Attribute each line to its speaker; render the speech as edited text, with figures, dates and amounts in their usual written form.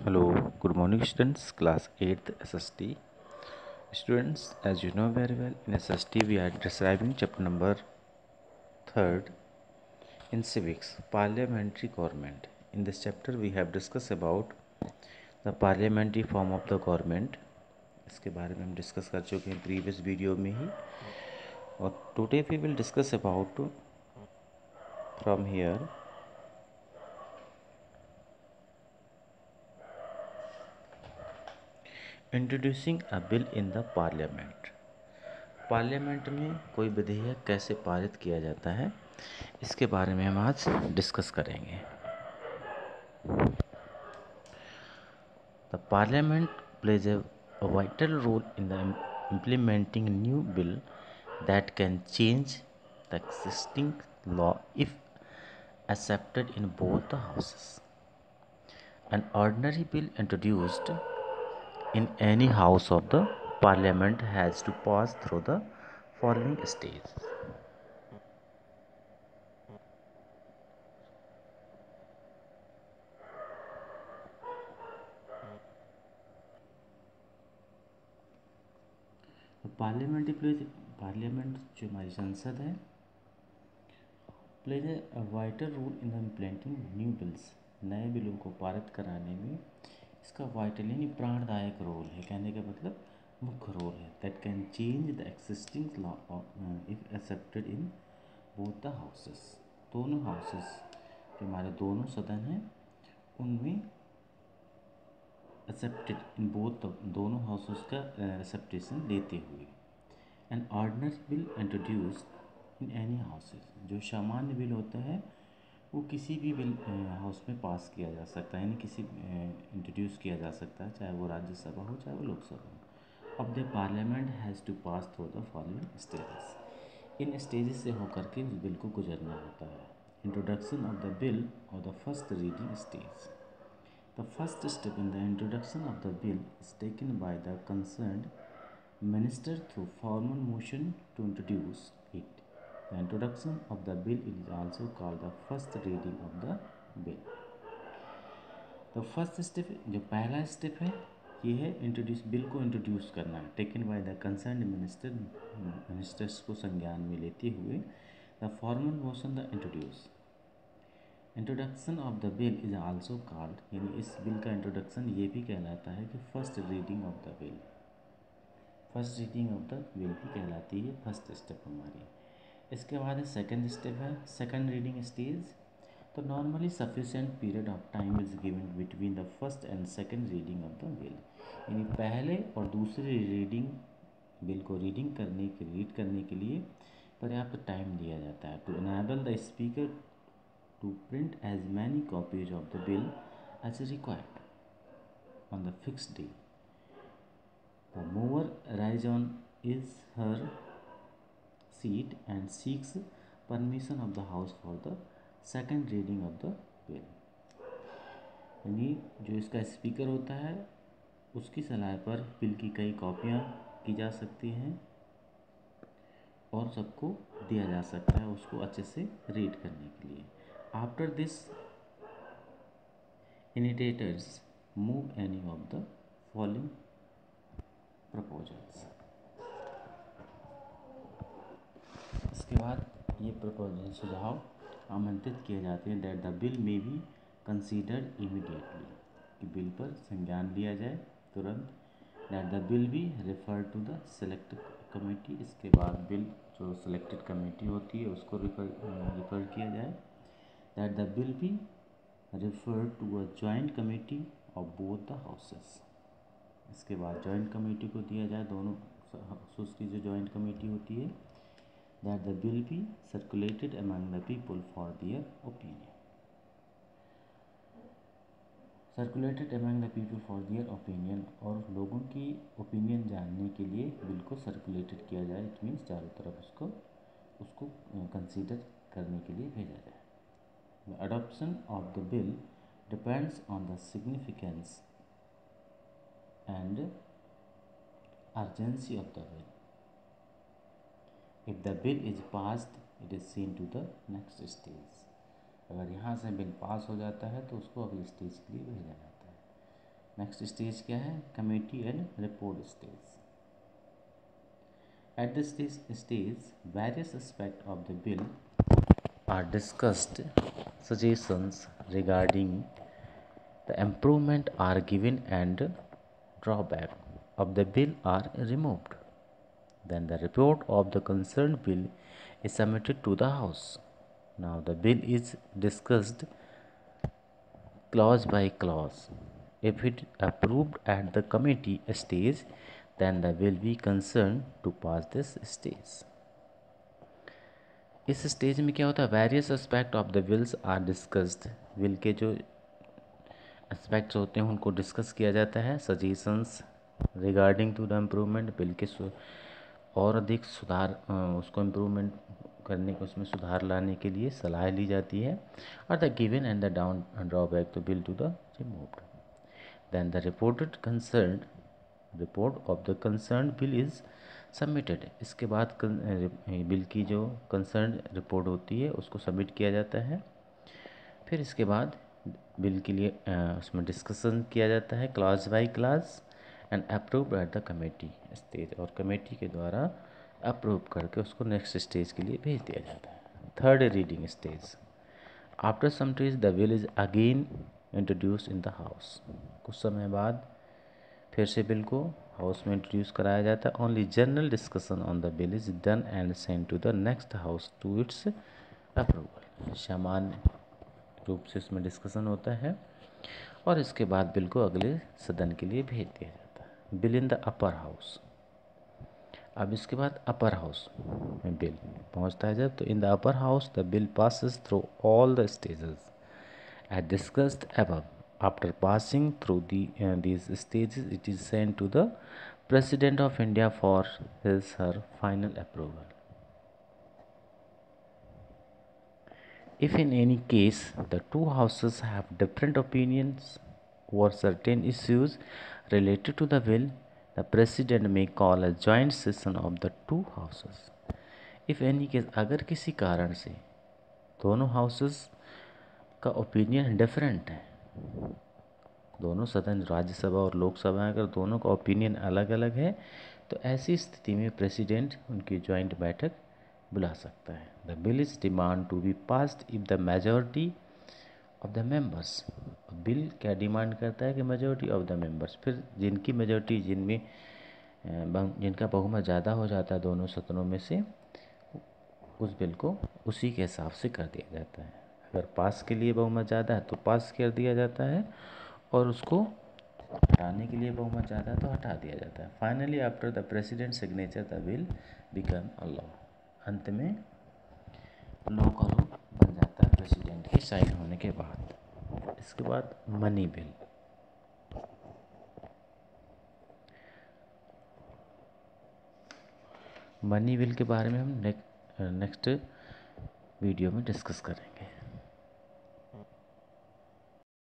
Speaker 1: Hello, good morning students, class 8th SST. Students, as you know very well, in SST we are describing chapter number 3rd in civics, parliamentary government. In this chapter we have discussed about the parliamentary form of the government. इसके बारे में हम discuss कर चुके हैं previous video में ही, और today we will discuss about from here introducing a bill in the parliament. Parliament में कोई विधेयक कैसे पारित किया जाता है, इसके बारे में हम आज डिस्कस करेंगे। The parliament plays a vital role in the implementing new bill that can change the existing law if accepted in both the houses. An ordinary bill introduced in any house of the parliament has to pass through the following stages. Parliament जो हमारी संसद है plays a vital role in the implementing new bills, नए बिलों को पारित कराने में इसका वाइटल यानी प्राणदायक रोल है। कहने का मतलब मुख्य रोल है। That can change the existing law if accepted in both the houses. दोनों हाउसेस जो हमारे दोनों सदन हैं उनमें एक्सेप्टेड इन बोथ दोनों हाउसेस का एक्सेप्टेशन लेते हुए। An ordinary bill introduced in any houses, जो सामान्य बिल होता है वो किसी भी बिल हाउस में पास किया जा सकता है, यानी किसी इंट्रोड्यूस किया जा सकता है, चाहे वो राज्यसभा हो चाहे वो लोकसभा हो। अब the parliament has to pass through the following stages. इन स्टेजेस से होकर के उस बिल को गुजरना होता है। इंट्रोडक्शन ऑफ द बिल और the first reading stage. The first step in the introduction of the bill is taken by the concerned minister through formal motion to introduce it. The introduction of the bill is also called the first reading of the bill. The first step, जो पहला step है ये है introduce, bill को introduce करना है। Taken by the concern ministers को संज्ञान में लेते हुए। The formal motion the introduce. Introduction of the bill is also called, यानी इस बिल का इंट्रोडक्शन ये भी कहलाता है कि first reading of the bill. First reading of the bill भी कहलाती है फर्स्ट स्टेप हमारी। इसके बाद सेकंड स्टेप है सेकंड रीडिंग स्टेज। तो normally sufficient period of time is given between the first and second reading of the bill, यानी पहले और दूसरी रीडिंग बिल को रीड करने के लिए पर्याप्त टाइम दिया जाता है। To enable the speaker to print as many copies of the bill as required on the fixed day. The mover rises on her seat and seeks permission of the house for the second reading of the bill. यानी जो इसका speaker होता है उसकी सलाह पर bill की कई कॉपियाँ की जा सकती हैं और सबको दिया जा सकता है उसको अच्छे से रीड करने के लिए। After this, initiators move any of the following proposals. इसके बाद ये प्रपोजल सुझाव आमंत्रित किए जाते हैं। That the bill may be considered immediately, कि बिल पर संज्ञान लिया जाए तुरंत। That the bill be refer to the select committee, इसके बाद बिल जो सेलेक्टेड कमेटी होती है उसको रिफर किया जाए। That the bill be referred to a joint committee of both the houses. इसके बाद जॉइंट कमेटी को दिया जाए, दोनों हाउसेस की जो जॉइंट कमेटी होती है। That the bill be circulated among the people for their opinion. Circulated among the people for their opinion, और लोगों की ओपिनियन जानने के लिए बिल को सर्कुलेटेड किया जाए। इट मीन्स चारों तरफ उसको कंसीडर करने के लिए भेजा जाए। The adoption of the bill depends on the significance and urgency of the bill. If the bill is passed, it is seen to the next stage. अगर यहाँ से बिल पास हो जाता है तो उसको अगले स्टेज के लिए भेजा जाता है। नेक्स्ट स्टेज क्या है? Committee and report stage. At this stage, various aspects of the bill are discussed. Suggestions regarding the improvement are given and drawback of the bill are removed. Then the report of the concerned bill is submitted to the House. Now the bill is discussed clause by clause. If it approved at the committee stage, then the will be concerned to pass this stage. इस stage में क्या होता है? Various aspect of the bills are discussed. Bill के जो aspects होते हैं उनको डिस्कस किया जाता है. Suggestions regarding to the improvement, bill के और अधिक सुधार, उसको इम्प्रूवमेंट करने को, उसमें सुधार लाने के लिए सलाह ली जाती है. और the given and the down drawback to bill to the removed. Then the reported concern report of the concern bill is submitted. इसके बाद बिल की जो कंसर्न रिपोर्ट होती है उसको सबमिट किया जाता है. फिर इसके बाद बिल के लिए उसमें डिस्कशन किया जाता है clause by clause and approved at the committee stage. और कमेटी के द्वारा अप्रूव करके उसको नेक्स्ट स्टेज के लिए भेज दिया जाता है. Third reading stage. After some days the bill is again introduce in the house. कुछ समय बाद फिर से बिल को हाउस में इंट्रोड्यूस कराया जाता है. Only general discussion on the bill is done and send to the next house to its approval. सामान्य रूप से उसमें डिस्कशन होता है और इसके बाद बिल को अगले सदन के लिए भेज दिया जाता है. Bill in the upper house. अब इसके बाद अपर हाउस में बिल पहुंचता है जब, तो in the upper house the bill passes through all the stages as discussed above. After passing through these stages, it is sent to the President of India for her final approval. If in any case the two houses have different opinions over certain issues related to the bill, the President may call a joint session of the two houses. If any case, अगर किसी कारण से दोनों houses का opinion different है, दोनों सदन राज्यसभा और लोकसभा अगर दोनों का ओपिनियन अलग अलग है, तो ऐसी स्थिति में प्रेसिडेंट उनकी ज्वाइंट बैठक बुला सकता है. The bill is demand to be passed if the majority of the members. Bill क्या डिमांड करता है कि मेजॉरिटी ऑफ द मेंबर्स. फिर जिनकी मेजॉरिटी, जिनका बहुमत ज़्यादा हो जाता है दोनों सदनों में से, उस बिल को उसी के हिसाब से कर दिया जाता है. अगर पास के लिए बहुमत ज़्यादा है तो पास कर दिया जाता है, और उसको हटाने के लिए बहुमत ज़्यादा है तो हटा दिया जाता है. Finally after the president signature the bill become a law. अंत में लॉ का रूप बन जाता है प्रेसिडेंट की साइन होने के बाद. इसके बाद मनी बिल. मनी बिल के बारे में हम नेक्स्ट वीडियो में डिस्कस करेंगे.